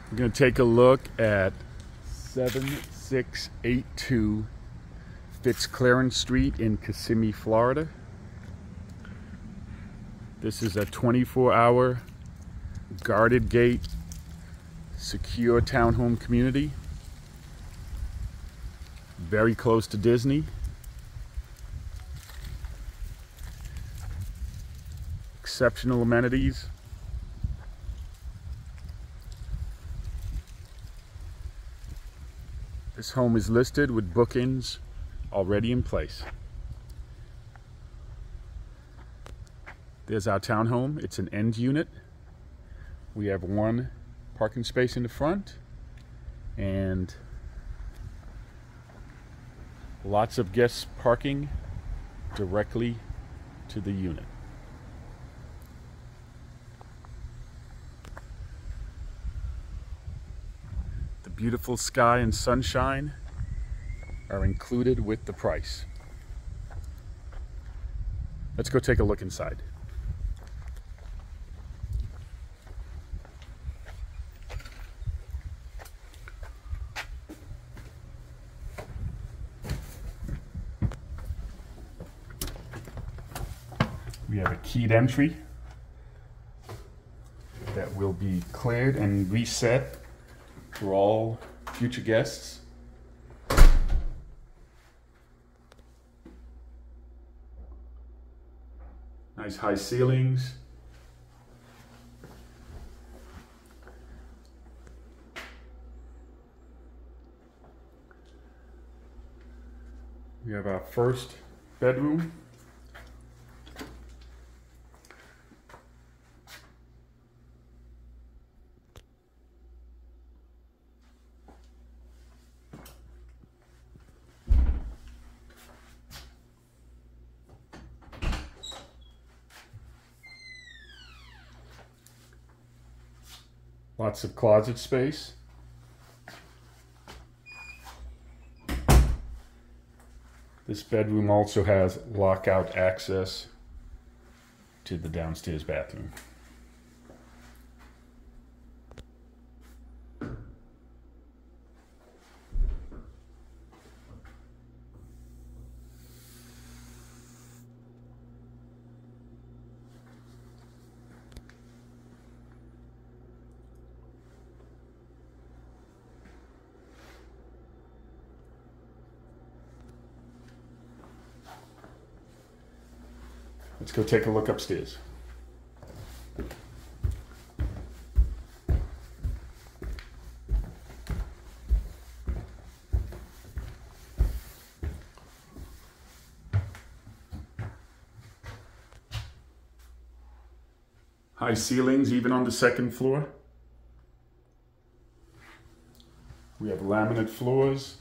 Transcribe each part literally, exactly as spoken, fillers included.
We're going to take a look at seven six eight two Fitzclarence Street in Kissimmee, Florida. This is a twenty-four hour guarded gate, secure townhome community. Very close to Disney. Exceptional amenities. This home is listed with bookings already in place. There's our townhome. It's an end unit. We have one parking space in the front and lots of guest parking directly to the unit. The beautiful sky and sunshine are included with the price. Let's go take a look inside. We have a keyed entry that will be cleared and reset for all future guests. Nice high ceilings. We have our first bedroom. Lots of closet space. This bedroom also has lockout access to the downstairs bathroom. Let's go take a look upstairs. High ceilings even on the second floor. We have laminate floors,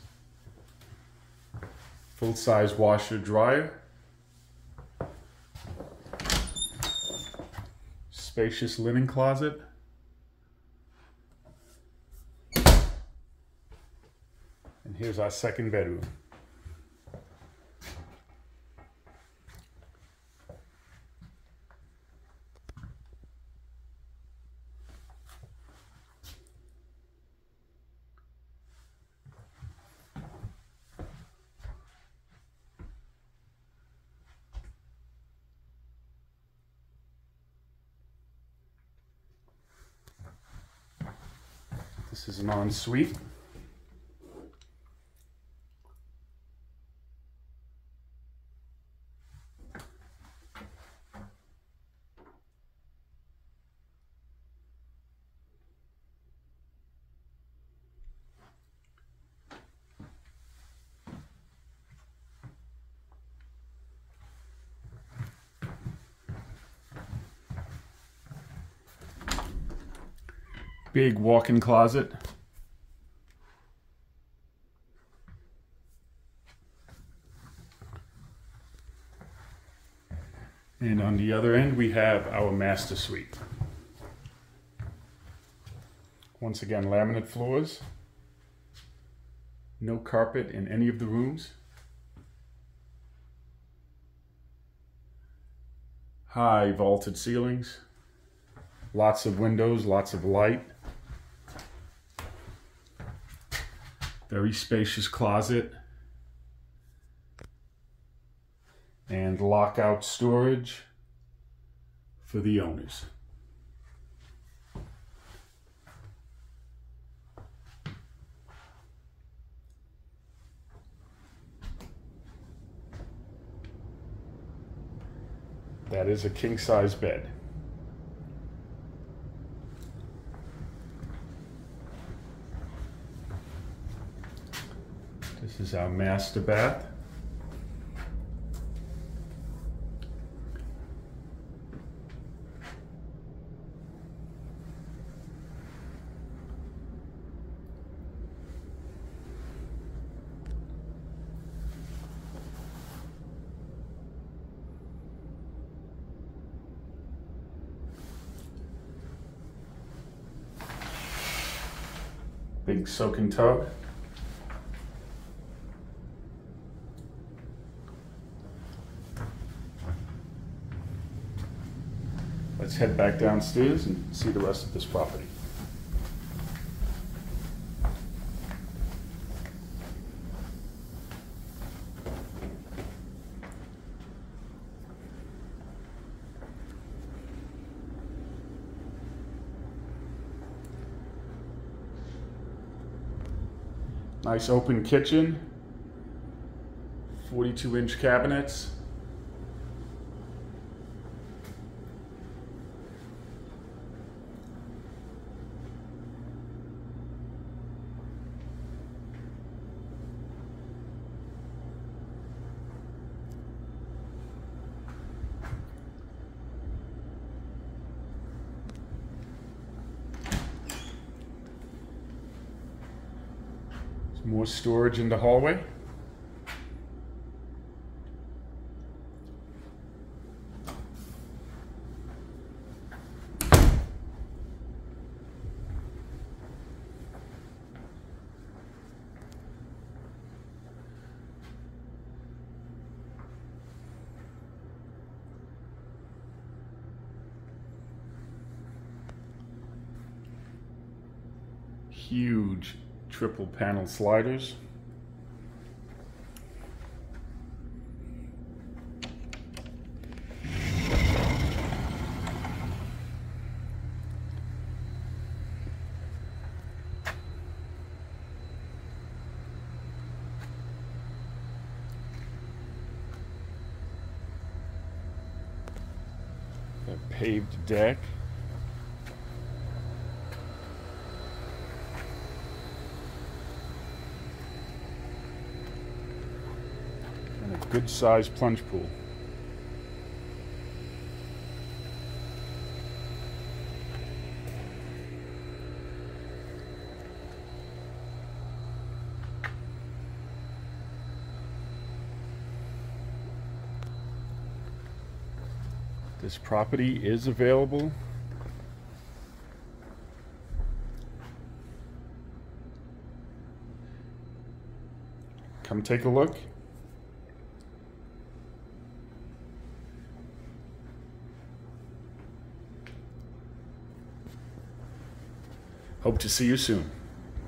full-size washer dryer. Spacious linen closet. And here's our second bedroom. This is an ensuite. Big walk-in closet. And on the other end, we have our master suite. Once again, laminate floors. No carpet in any of the rooms. High vaulted ceilings. Lots of windows, lots of light. Very spacious closet. And lockout storage for the owners. That is a king-size bed. This is our master bath. Big soaking tub. Let's head back downstairs and see the rest of this property. Nice open kitchen, forty-two inch cabinets. More storage in the hallway. Huge triple panel sliders. A paved deck. Good sized plunge pool. This property is available. Come take a look. Hope to see you soon.